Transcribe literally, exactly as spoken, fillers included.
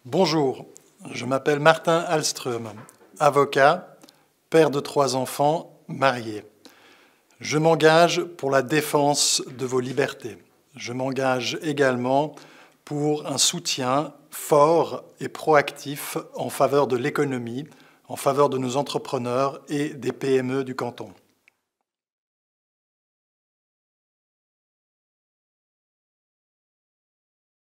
Bonjour, je m'appelle Martin Hallström, avocat, père de trois enfants, marié. Je m'engage pour la défense de vos libertés. Je m'engage également pour un soutien fort et proactif en faveur de l'économie, en faveur de nos entrepreneurs et des P M E du canton.